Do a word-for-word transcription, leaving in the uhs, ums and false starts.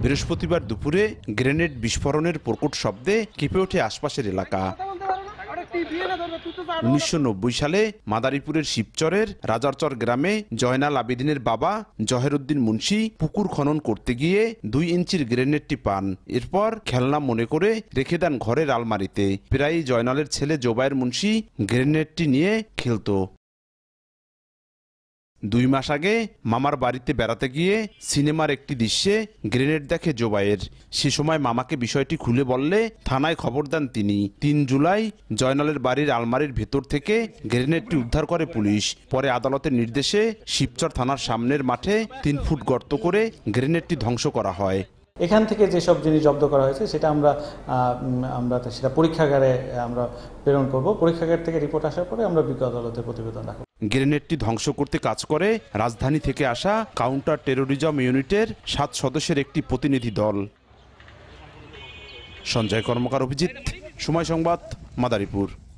বৃহস্পতিবার দুপুরে গ্রেনেড বিস্ফোরণের প্রকট শব্দে কেঁপে ওঠে আশপাশের এলাকা। উনিশশো নব্বই সালে মাদারীপুরের শিবচরের রাজারচর গ্রামে জয়নাল আবেদিনের বাবা জহেরউদ্দিন মুন্সি পুকুর খনন করতে গিয়ে দুই ইঞ্চির গ্রেনেডটি পান। এরপর খেলনা মনে করে রেখে দেন ঘরের আলমারিতে। প্রায়ই জয়নালের ছেলে জোবায়ের মুন্সি গ্রেনেডটি নিয়ে খেলত। দুই মাস আগে মামার বাড়িতে বেড়াতে গিয়ে সিনেমার একটি দৃশ্যে গ্রেনেড দেখে জোবায়ের। সে সময় মামাকে বিষয়টি খুলে বললে থানায় খবর দেন তিনি। তিন জুলাই জয়নালের বাড়ির আলমারির ভেতর থেকে গ্রেনেডটি উদ্ধার করে পুলিশ। পরে আদালতের নির্দেশে শিবচর থানার সামনের মাঠে তিন ফুট গর্ত করে গ্রেনেডটি ধ্বংস করা হয়। এখান থেকে যেসব জিনিস জব্দ করা হয়েছে সেটা আমরা আমরা সেটা পরীক্ষাগারে আমরা প্রেরণ করব। পরীক্ষাগার থেকে রিপোর্ট আসার পরে আমরা বিজ্ঞ আদালতে প্রতিবেদন রাখব। গ্রেনেডটি ধ্বংস করতে কাজ করে রাজধানী থেকে আসা কাউন্টার টেরোরিজম ইউনিটের সাত সদস্যের একটি প্রতিনিধি দল। সঞ্জয় কর্মকার, অভিজিৎ, সময় সংবাদ, মাদারীপুর।